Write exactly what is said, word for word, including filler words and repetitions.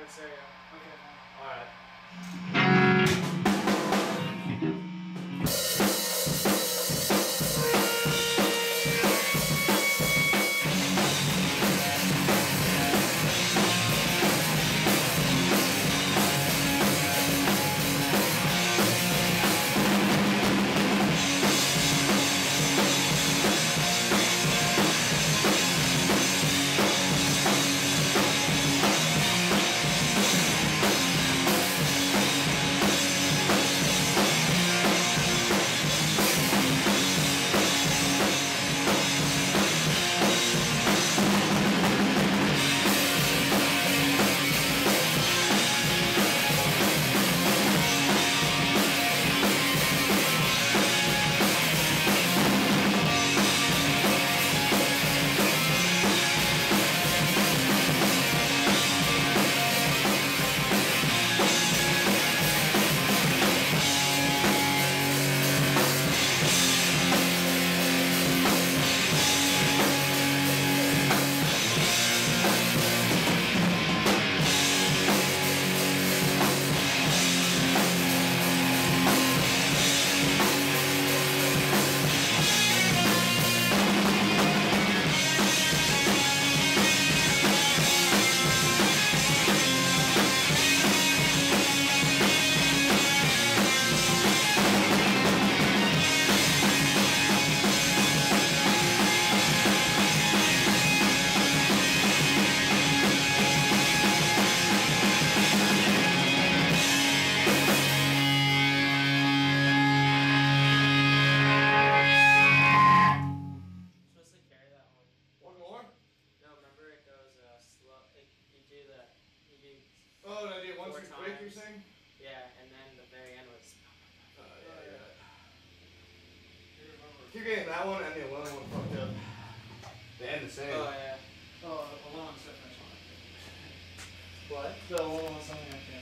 in stereo. Okay, fine. Alright. One more? No, remember it goes uh, slow. It, you do the, you do. Oh, did I do one four two times. quick? You're saying? Yeah, and then the very end was. Oh yeah, yeah. Keep getting that one and the eleven one fucked up. They end the same. Oh yeah. Oh, eleven is definitely What? The eleven was something I can't.